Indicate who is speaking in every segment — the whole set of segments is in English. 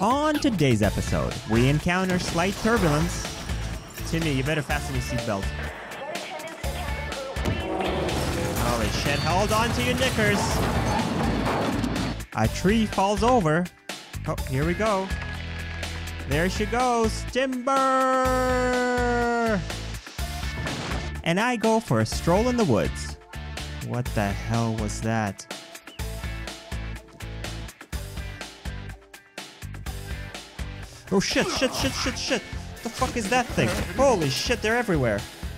Speaker 1: On today's episode, we encounter slight turbulence. Timmy, you better fasten your seatbelt. Holy shit, hold on to your knickers. A tree falls over. Oh, here we go. There she goes, Timber! And I go for a stroll in the woods. What the hell was that? Oh shit, shit. The fuck is that thing? Holy shit, they're everywhere.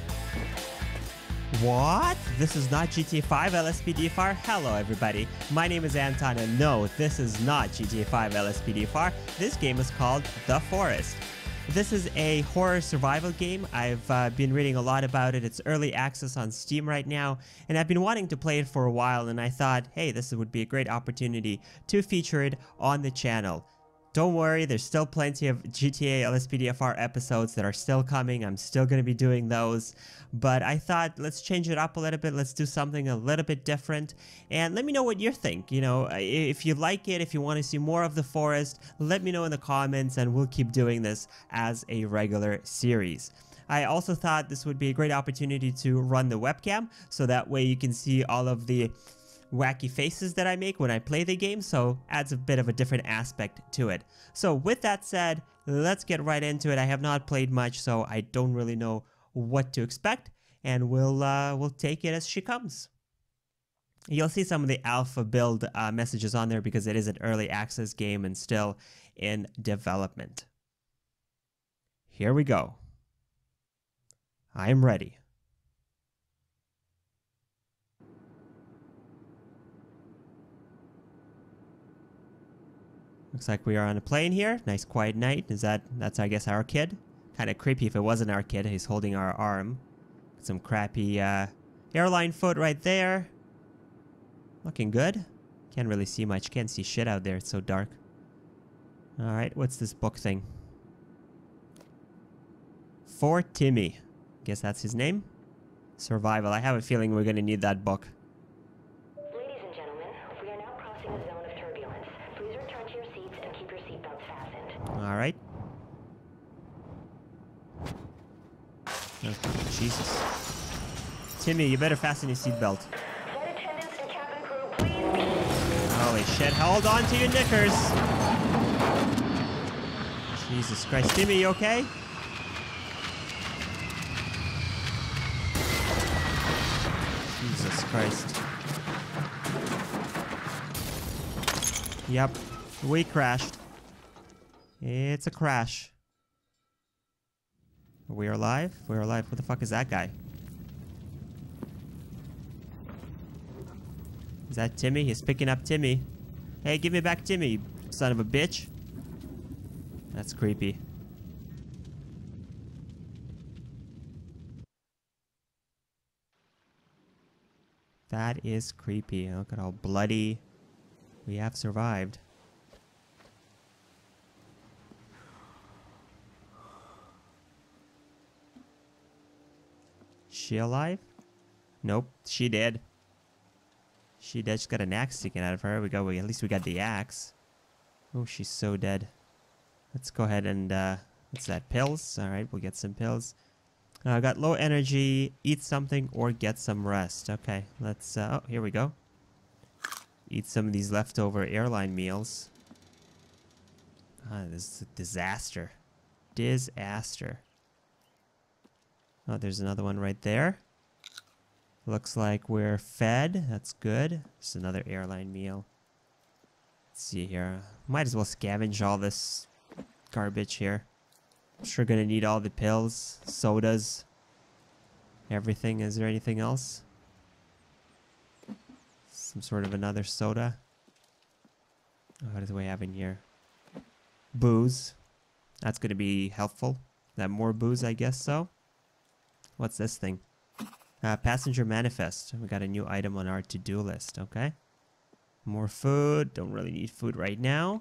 Speaker 1: What? This is not GTA 5 LSPDFR? Hello everybody, my name is Anton and no, this is not GTA 5 LSPDFR. This game is called The Forest. This is a horror survival game. I've been reading a lot about it. It's early access on Steam right now, and I've been wanting to play it for a while, and I thought, hey, this would be a great opportunity to feature it on the channel. Don't worry, there's still plenty of GTA LSPDFR episodes that are still coming. I'm still going to be doing those. But I thought, let's change it up a little bit. Let's do something a little bit different. And let me know what you think. You know, if you like it, if you want to see more of The Forest, let me know in the comments and we'll keep doing this as a regular series. I also thought this would be a great opportunity to run the webcam, so that way you can see all of the wacky faces that I make when I play the game, so adds a bit of a different aspect to it. So with that said, let's get right into it. I have not played much, so I don't really know what to expect, and we'll take it as she comes. You'll see some of the alpha build messages on there because it is an early access game and still in development. Here we go. I am ready. Looks like we are on a plane here. Nice quiet night. That's I guess our kid? Kind of creepy if it wasn't our kid. He's holding our arm. Some crappy airline foot right there. Looking good. Can't really see much. Can't see shit out there. It's so dark. Alright, what's this book thing? For Timmy. Guess that's his name. Survival. I have a feeling we're gonna need that book. Alright. Oh, Jesus. Timmy, you better fasten your seatbelt. Holy shit, hold on to your knickers. Jesus Christ. Timmy, you okay? Jesus Christ. Yep, we crashed. It's a crash. We're alive? We're alive. What the fuck is that guy? Is that Timmy? He's picking up Timmy. Hey, give me back Timmy, you son of a bitch. That's creepy. That is creepy. Look at how bloody we have survived. She alive? Nope, she dead. She dead. She's got an axe sticking out of her. At least we got the axe. Oh, she's so dead. Let's go ahead and what's that? Pills? Alright, we'll get some pills. Got low energy, eat something or get some rest. Okay, let's oh, here we go. Eat some of these leftover airline meals. This is a disaster. Disaster. Oh, there's another one right there. Looks like we're fed. That's good. Just another airline meal. Let's see here. Might as well scavenge all this garbage here. I'm sure gonna need all the pills, sodas, everything. Is there anything else? Some sort of another soda. Oh, what do we have in here? Booze. That's gonna be helpful. That more booze, I guess so. What's this thing? Passenger manifest. We got a new item on our to-do list. Okay. More food. Don't really need food right now.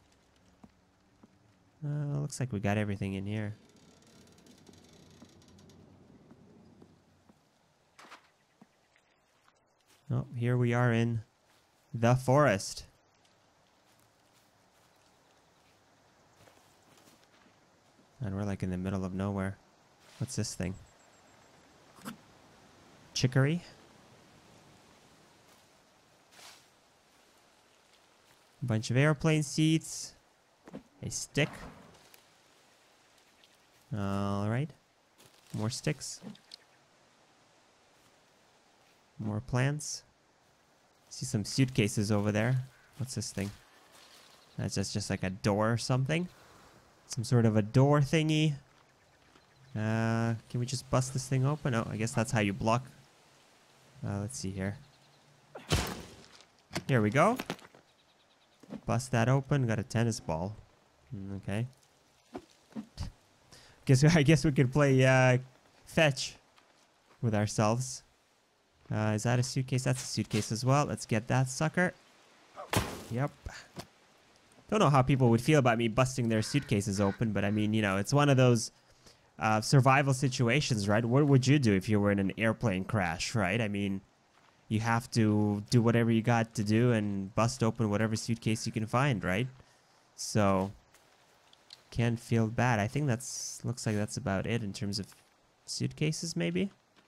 Speaker 1: Looks like we got everything in here. Oh, here we are in the forest. And we're like in the middle of nowhere. What's this thing? Chicory? A bunch of airplane seats. A stick. Alright. More sticks. More plants. See some suitcases over there. What's this thing? That's just like a door or something. Some sort of a door thingy. Can we just bust this thing open? Oh, I guess that's how you block. Let's see here. Here we go. Bust that open. Got a tennis ball. Okay. I guess we could play fetch with ourselves. Is that a suitcase? That's a suitcase as well. Let's get that sucker. Yep. Don't know how people would feel about me busting their suitcases open, but I mean, you know, it's one of those survival situations, right? What would you do if you were in an airplane crash, right? I mean, you have to do whatever you got to do and bust open whatever suitcase you can find, right? So, can't feel bad. I think looks like that's about it in terms of suitcases, maybe.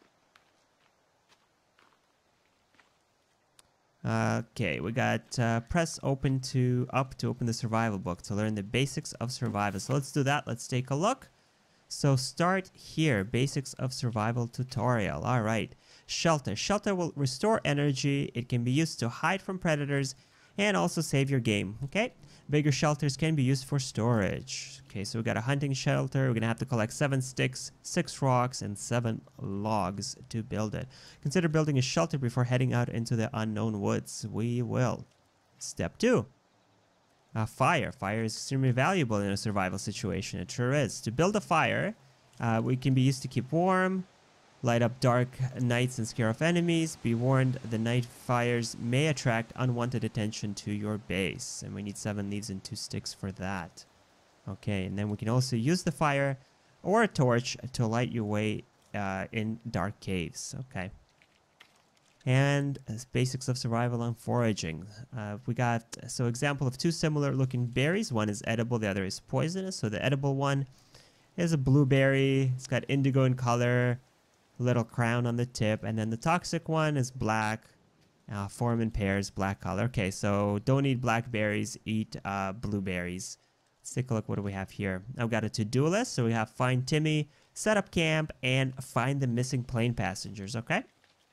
Speaker 1: Okay, we got press open up to open the survival book to learn the basics of survival. So let's do that. Let's take a look. So start here, basics of survival tutorial. All right, shelter. Shelter will restore energy. It can be used to hide from predators and also save your game. Okay, bigger shelters can be used for storage. Okay, so we got a hunting shelter. We're gonna have to collect 7 sticks, 6 rocks, and 7 logs to build it. Consider building a shelter before heading out into the unknown woods. We will. Step 2. Fire. Fire is extremely valuable in a survival situation. It sure is. To build a fire, we can be used to keep warm, light up dark nights and scare off enemies. Be warned, the night fires may attract unwanted attention to your base. And we need 7 leaves and 2 sticks for that. Okay, and then we can also use the fire or a torch to light your way in dark caves. Okay. And basics of survival and foraging. We got, so example of 2 similar looking berries. One is edible, the other is poisonous. So the edible one is a blueberry. It's got indigo in color, little crown on the tip. And then the toxic one is black, form in pairs, black color. Okay, so don't eat blackberries, eat blueberries. Let's take a look. What do we have here? I've got a to-do list. So we have find Timmy, set up camp, and find the missing plane passengers. Okay.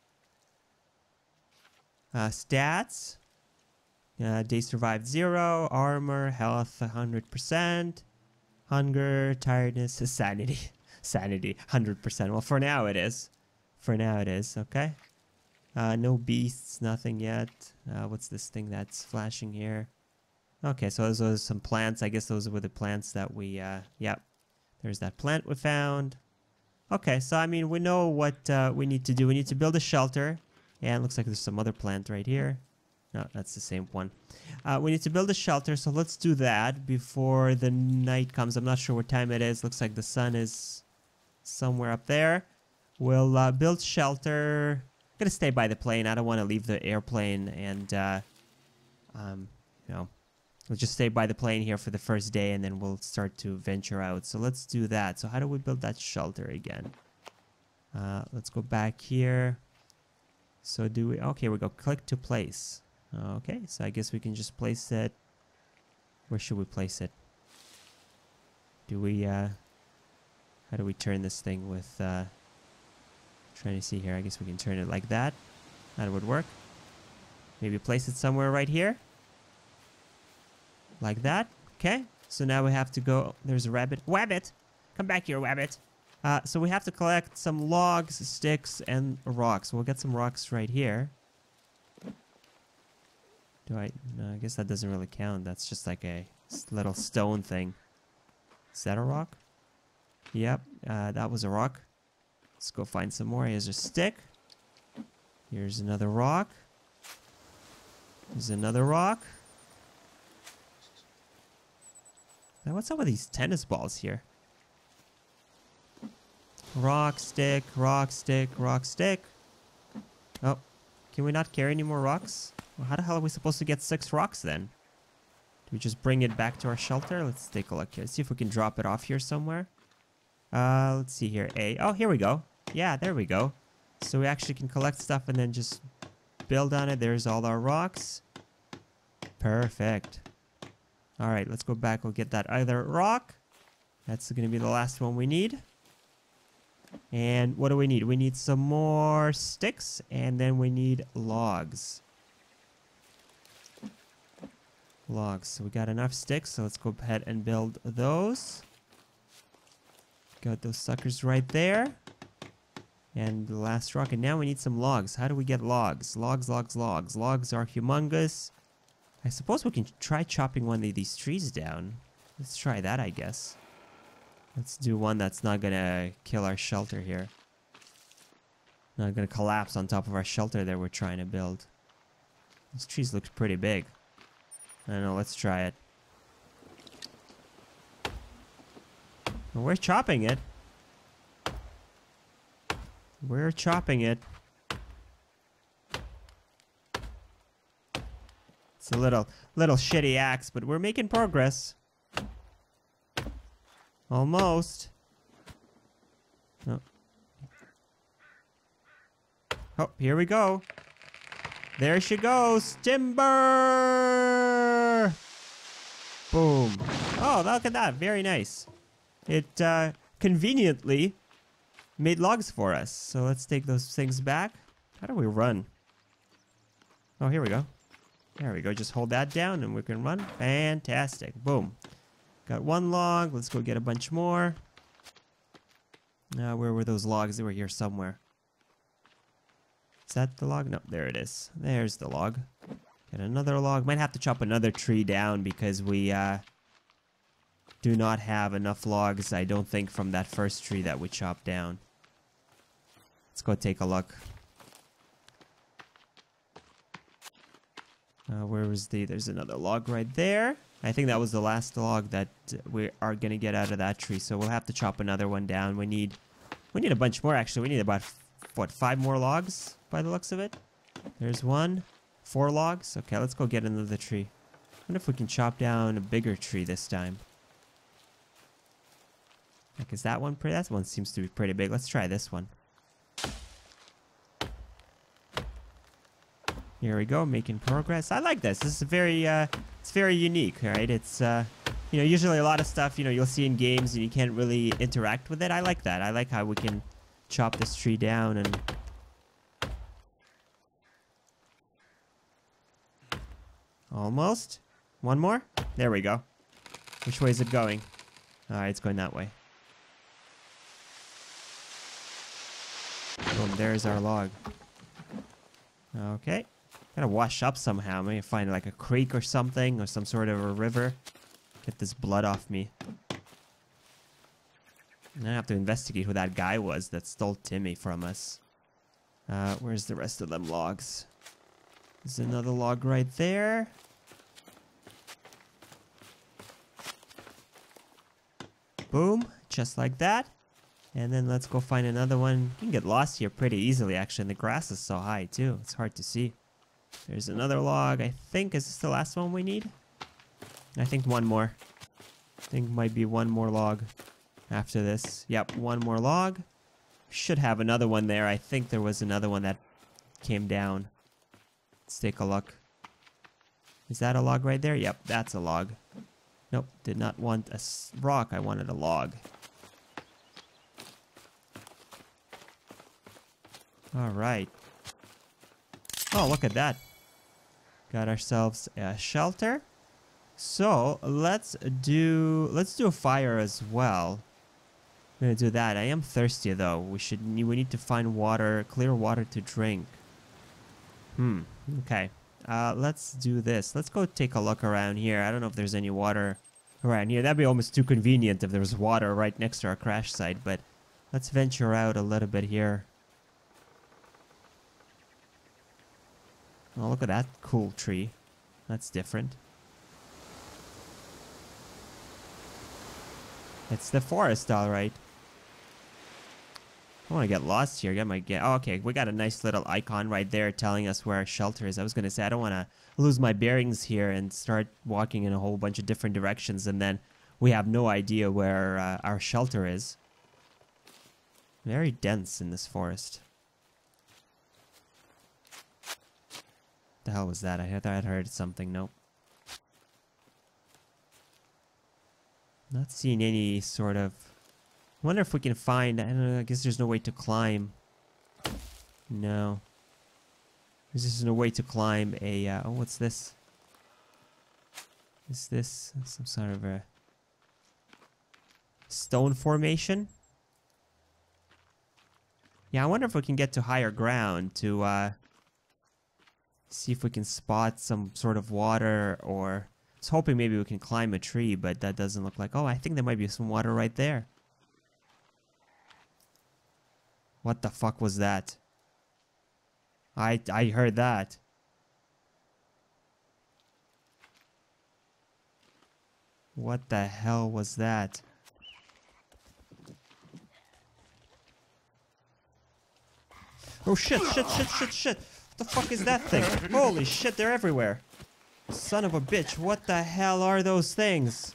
Speaker 1: Stats. Day survived 0. Armor, health 100%. Hunger, tiredness, sanity. Sanity 100%. Well, for now it is. For now it is. Okay. No beasts, nothing yet. What's this thing that's flashing here? Okay, so those are some plants. I guess those were the plants that we, yep. There's that plant we found. Okay, so I mean, we know what we need to do. We need to build a shelter. Yeah, it looks like there's some other plant right here. No, that's the same one. We need to build a shelter, so let's do that before the night comes. I'm not sure what time it is. Looks like the sun is somewhere up there. We'll build shelter. I'm gonna stay by the plane. I don't want to leave the airplane, and you know, we'll just stay by the plane here for the first day, and then we'll start to venture out. So let's do that. So how do we build that shelter again? Let's go back here. So do we, okay, we go click to place. Okay, so I guess we can just place it. Where should we place it? Do we, how do we turn this thing with, trying to see here. I guess we can turn it like that. That would work. Maybe place it somewhere right here. Like that. Okay, so now we have to go, there's a rabbit. Wabbit! Come back here, Wabbit! So we have to collect some logs, sticks, and rocks. We'll get some rocks right here. No, I guess that doesn't really count. That's just like a little stone thing. Is that a rock? Yep, that was a rock. Let's go find some more. Here's a stick. Here's another rock. Here's another rock. Now, what's up with these tennis balls here? Rock, stick, rock, stick, rock, stick. Oh, can we not carry any more rocks? Well, how the hell are we supposed to get 6 rocks then? We just bring it back to our shelter. Let's take a look here. Let's see if we can drop it off here somewhere. Let's see here. Oh, here we go. Yeah, there we go. So we actually can collect stuff and then just build on it. There's all our rocks. Perfect. All right, let's go back. We'll get that other rock. That's going to be the last one we need. And what do we need? We need some more sticks, and then we need logs. Logs. So we got enough sticks, so let's go ahead and build those. Got those suckers right there. And the last rock, and now we need some logs. How do we get logs? Logs, logs, logs. Logs are humongous. I suppose we can try chopping one of these trees down. Let's try that, I guess. Let's do one that's not gonna kill our shelter here. Not gonna collapse on top of our shelter that we're trying to build. This tree looks pretty big. I don't know, let's try it. Well, we're chopping it. We're chopping it. It's a little shitty axe, but we're making progress. Almost. Oh. Oh, here we go. There she goes. Timber! Boom. Oh, look at that. Very nice. It conveniently made logs for us. So let's take those things back. How do we run? Oh, here we go. There we go. Just hold that down and we can run. Fantastic. Boom. Got one log. Let's go get a bunch more. Where were those logs? They were here somewhere. Is that the log? No, there it is. There's the log. Get another log. Might have to chop another tree down because we do not have enough logs, I don't think, from that first tree that we chopped down. Let's go take a look. Where was there's another log right there. I think that was the last log that we are going to get out of that tree. So we'll have to chop another one down. We need a bunch more, actually. We need about, what, 5 more logs by the looks of it? There's 1. 4 logs. Okay, let's go get another tree. I wonder if we can chop down a bigger tree this time. Like, is that one pretty? That one seems to be pretty big. Let's try this one. Here we go, making progress. I like this. This is very, it's very unique, right? It's, you know, usually a lot of stuff, you know, you'll see in games and you can't really interact with it. I like that. I like how we can chop this tree down and... Almost. One more? There we go. Which way is it going? Alright, it's going that way. Boom, there's our log. Okay. Gotta wash up somehow. Maybe find like a creek or something, or some sort of a river. Get this blood off me. And I have to investigate who that guy was that stole Timmy from us. Where's the rest of them logs? There's another log right there. Boom, just like that. And then let's go find another one. You can get lost here pretty easily, actually. And the grass is so high, too. It's hard to see. There's another log, I think. Is this the last one we need? I think one more. I think might be one more log after this. Yep, one more log. Should have another one there. I think there was another one that came down. Let's take a look. Is that a log right there? Yep, that's a log. Nope, did not want a rock. I wanted a log. All right. Oh, look at that. Got ourselves a shelter. So let's do a fire as well. We're gonna do that. I am thirsty though. We need to find water, clear water to drink. Okay. Let's do this. Let's go take a look around here. I don't know if there's any water around here. That'd be almost too convenient if there was water right next to our crash site, but let's venture out a little bit here. Oh, look at that cool tree. That's different. It's the forest, all right. I want to get lost here. Oh, okay, we got a nice little icon right there telling us where our shelter is. I was going to say, I don't want to lose my bearings here and start walking in a whole bunch of different directions, and then we have no idea where our shelter is. Very dense in this forest. The hell was that? I thought I'd heard something. Nope. Not seeing any sort of... I wonder if we can find... I don't know, I guess there's no way to climb. No. There's just no way to climb a... oh, what's this? Is this some sort of a... stone formation? Yeah, I wonder if we can get to higher ground to see if we can spot some sort of water, or... I was hoping maybe we can climb a tree, but that doesn't look like... Oh, I think there might be some water right there. What the fuck was that? I heard that. What the hell was that? Oh shit, shit. What the fuck is that thing? Holy shit, they're everywhere. Son of a bitch, what the hell are those things?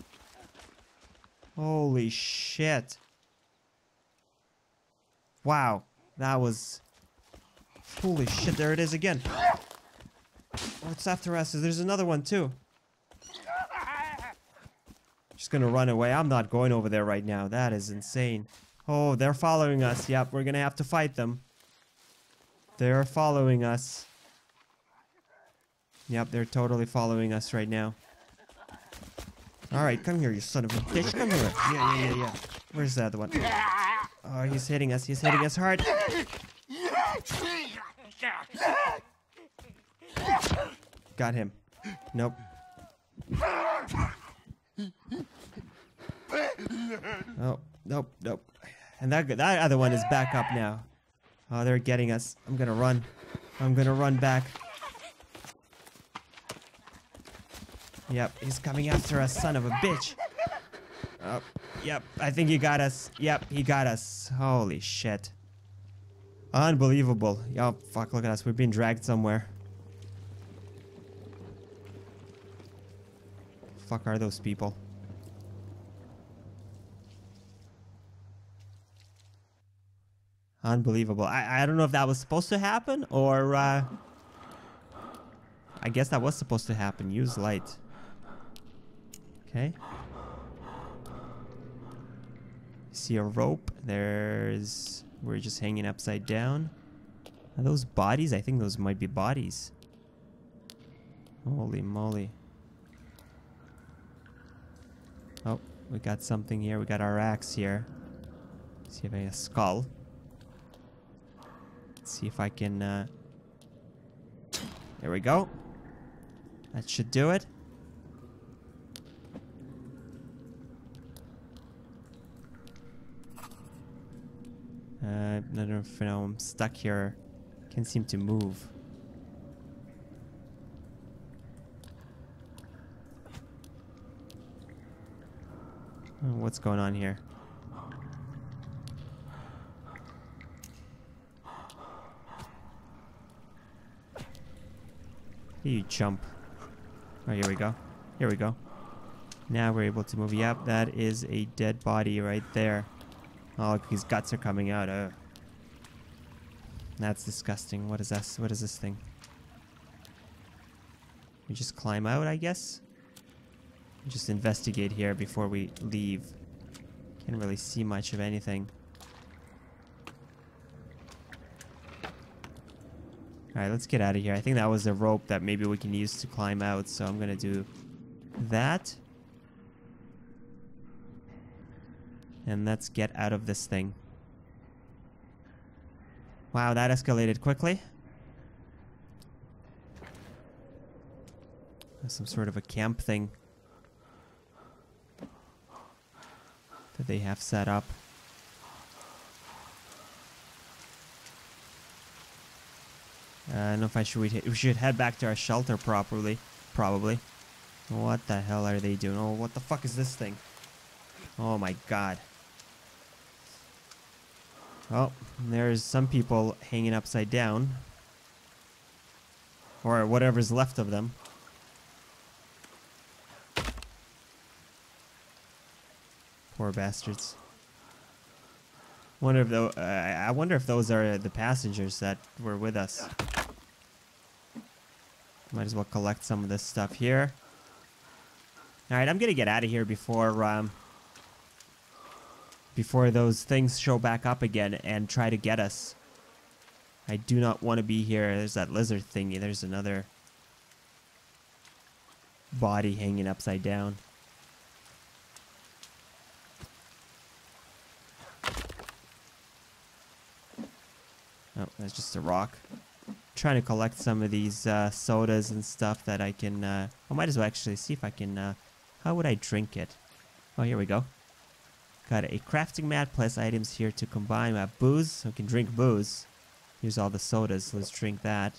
Speaker 1: Holy shit. Wow, that was... Holy shit, there it is again. Oh, it's after us. There's another one too. Just gonna run away. I'm not going over there right now. That is insane. Oh, they're following us. Yep, we're gonna have to fight them. They're following us. Yep, they're totally following us right now. Alright, come here, you son of a bitch. Come here. Yeah. Where's the other one? Oh, he's hitting us. He's hitting us hard. Got him. Nope. Oh, nope. And that other one is back up now. Oh, they're getting us. I'm gonna run. I'm gonna run back. Yep, he's coming after us, son of a bitch. Oh, yep, I think he got us. Yep, he got us. Holy shit. Unbelievable. Oh, fuck, look at us. We're being dragged somewhere. Fuck are those people? Unbelievable. I don't know if that was supposed to happen, or I guess that was supposed to happen. Use light. Okay. See a rope. We're just hanging upside down. Are those bodies? I think those might be bodies. Holy moly. Oh, we got something here. We got our axe here. Let's see if I have a skull. Let's see if I can... There we go. That should do it. I don't know if I'm stuck here. Can't seem to move. Oh, what's going on here? You jump. Oh, here we go. Here we go. Now we're able to move. Yep, that is a dead body right there. Oh, his guts are coming out. That's disgusting. What is this? What is this thing? We just climb out, I guess? Just investigate here before we leave. Can't really see much of anything. Alright, let's get out of here. I think that was a rope that maybe we can use to climb out, so I'm gonna do that. And let's get out of this thing. Wow, that escalated quickly. There's some sort of a camp thing that they have set up. I don't know if we should head back to our shelter probably. What the hell are they doing? Oh, what the fuck is this thing? Oh my god. Oh, there's some people hanging upside down. Or whatever's left of them. Poor bastards. I wonder if those are the passengers that were with us. Might as well collect some of this stuff here. Alright, I'm gonna get out of here before those things show back up again and try to get us. I do not want to be here. There's that lizard thingy. There's another body hanging upside down. Oh, that's just a rock. I'm trying to collect some of these sodas and stuff that I can... I might as well actually see if I can... how would I drink it? Oh, here we go. Got a crafting mat plus items here to combine. We have booze. So we can drink booze. Here's all the sodas. Let's drink that.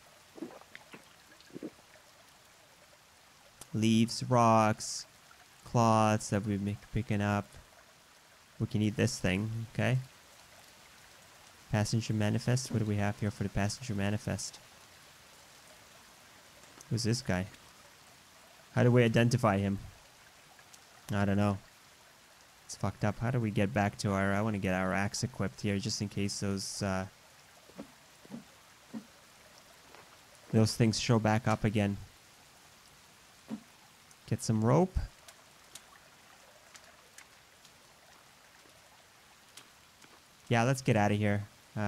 Speaker 1: Leaves, rocks, cloths that we've been picking up. We can eat this thing. Okay. Passenger manifest. What do we have here for the passenger manifest? Who's this guy? How do we identify him? I don't know. It's fucked up. How do we get back to our... I want to get our axe equipped here just in case those things show back up again. Get some rope. Yeah, let's get out of here.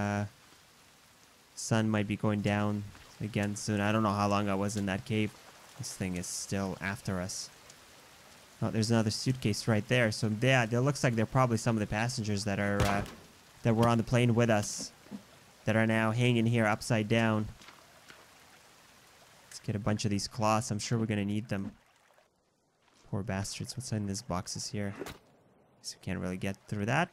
Speaker 1: Sun might be going down again soon. I don't know how long I was in that cave. This thing is still after us. Oh, there's another suitcase right there. So yeah, it looks like they're probably some of the passengers that are that were on the plane with us that are now hanging here upside down. Let's get a bunch of these cloths. I'm sure we're gonna need them. Poor bastards. What's in these boxes here? So we can't really get through that.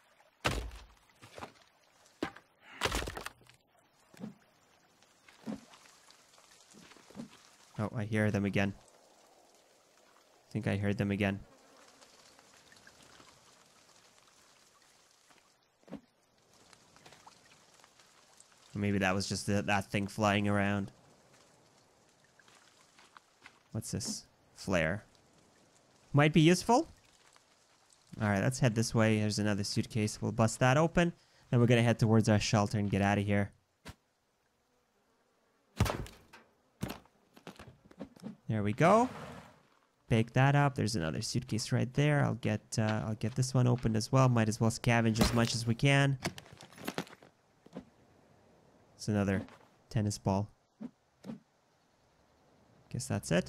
Speaker 1: Oh, I hear them again. I think I heard them again. Or maybe that was just that thing flying around. What's this? Flare. Might be useful. Alright, let's head this way. There's another suitcase. We'll bust that open. Then we're gonna head towards our shelter and get out of here. There we go. Pick that up. There's another suitcase right there. I'll get this one opened as well. Might as well scavenge as much as we can. It's another tennis ball. Guess that's it.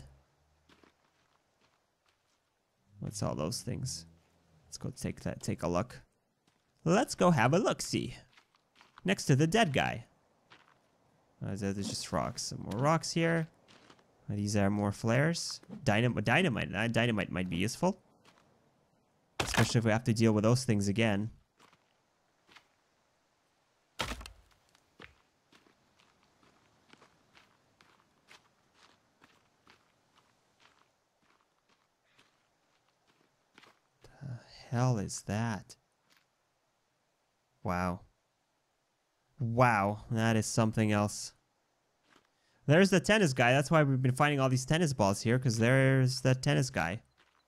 Speaker 1: What's all those things? Let's go take a look. Let's go have a look-see. Next to the dead guy. There's just rocks. Some more rocks here. These are more flares. Dynamite might be useful. Especially if we have to deal with those things again. The hell is that? Wow. Wow, that is something else. There's the tennis guy. That's why we've been finding all these tennis balls here, because there's the tennis guy.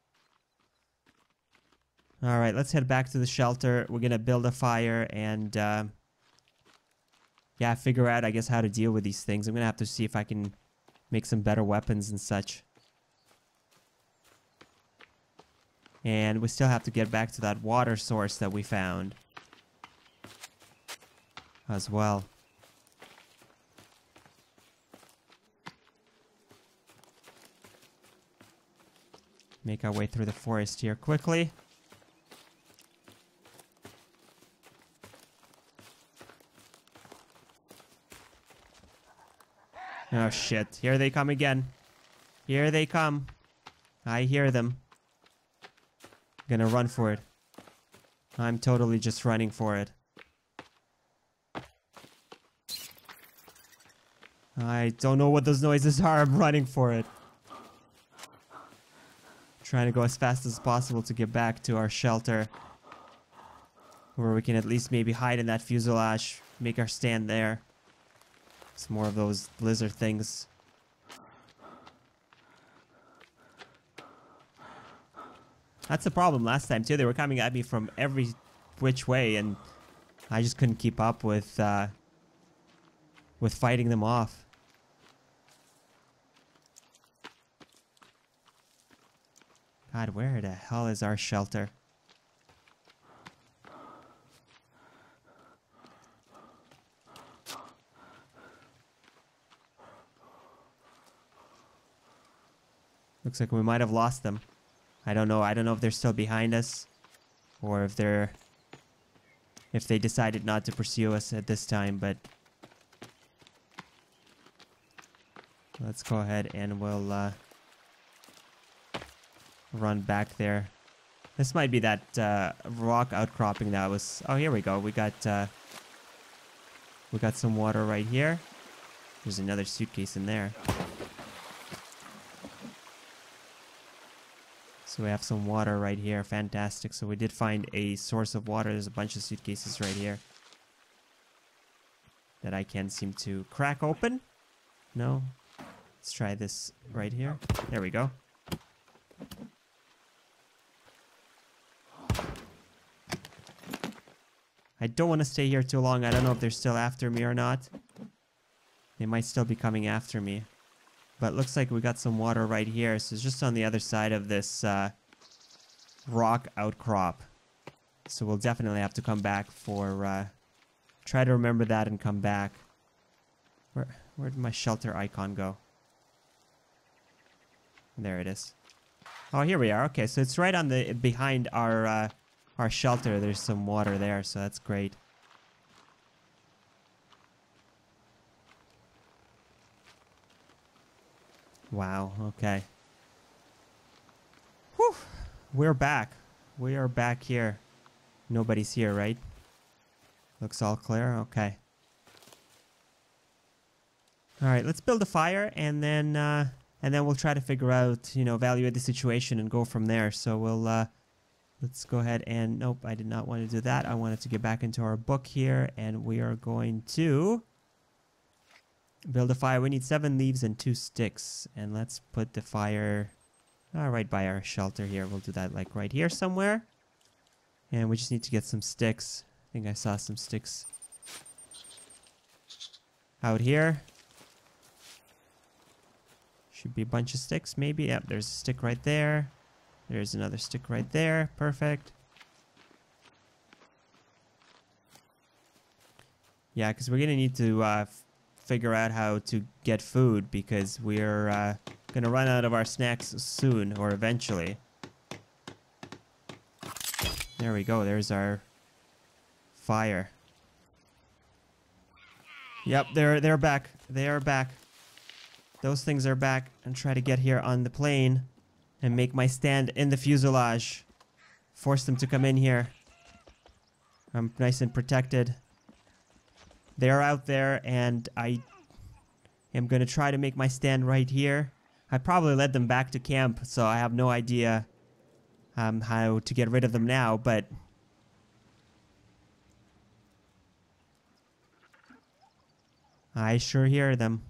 Speaker 1: Alright, let's head back to the shelter. We're going to build a fire and, yeah, figure out, I guess, how to deal with these things. I'm going to have to see if I can make some better weapons and such. And we still have to get back to that water source that we found as well. Make our way through the forest here quickly. Oh shit, here they come again. Here they come. I hear them. Gonna run for it. I'm totally just running for it. I don't know what those noises are. I'm running for it. Trying to go as fast as possible to get back to our shelter. Where we can at least maybe hide in that fuselage, make our stand there. It's more of those lizard things. That's the problem last time too. They were coming at me from every which way, and I just couldn't keep up with fighting them off. God, where the hell is our shelter? Looks like we might have lost them. I don't know. I don't know if they're still behind us, or if they decided not to pursue us at this time, but let's go ahead and we'll run back there. This might be that rock outcropping that was... Oh, here we go. We got some water right here. There's another suitcase in there. So we have some water right here. Fantastic. So we did find a source of water. There's a bunch of suitcases right here that I can't seem to crack open. No. Let's try this right here. There we go. I don't want to stay here too long. I don't know if they're still after me or not. They might still be coming after me. But looks like we got some water right here. So it's just on the other side of this rock outcrop. So we'll definitely have to come back for... try to remember that and come back. Where did my shelter icon go? There it is. Oh, here we are. Okay, so it's right on the... behind our shelter. There's some water there, so that's great. Wow, okay. Whew. We're back. We are back here. Nobody's here, right? Looks all clear? Okay. Alright, let's build a fire and then we'll try to figure out, you know, evaluate the situation and go from there. So we'll let's go ahead and... Nope, I did not want to do that. I wanted to get back into our book here, and we are going to build a fire. We need 7 leaves and 2 sticks. And let's put the fire right by our shelter here. We'll do that like right here somewhere. And we just need to get some sticks. I think I saw some sticks out here. Should be a bunch of sticks maybe. Yep, there's a stick right there. There's another stick right there. Perfect. Yeah, because we're going to need to figure out how to get food, because we're going to run out of our snacks soon, or eventually. There we go. There's our fire. Yep, they're back. They are back. Those things are back. And try to get here on the plane and make my stand in the fuselage. Force them to come in here. I'm nice and protected. They're out there, and I am going to try to make my stand right here. I probably led them back to camp, so I have no idea how to get rid of them now, but... I sure hear them.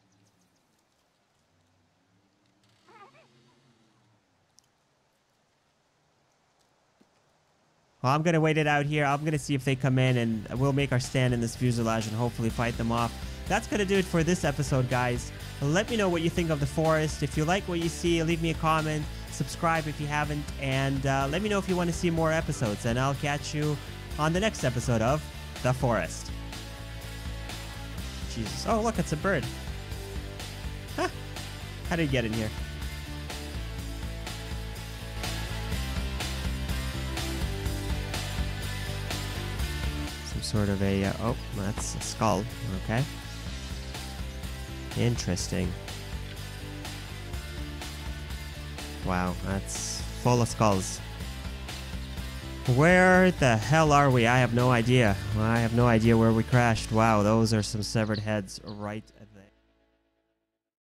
Speaker 1: Well, I'm going to wait it out here. I'm going to see if they come in, and we'll make our stand in this fuselage and hopefully fight them off. That's going to do it for this episode, guys. Let me know what you think of The Forest. If you like what you see, leave me a comment. Subscribe if you haven't. And let me know if you want to see more episodes. And I'll catch you on the next episode of The Forest. Jesus. Oh, look, it's a bird. Huh. How did it get in here? Sort of a oh, that's a skull. Okay, interesting. Wow, that's full of skulls. Where the hell are we? I have no idea. I have no idea where we crashed. Wow, those are some severed heads right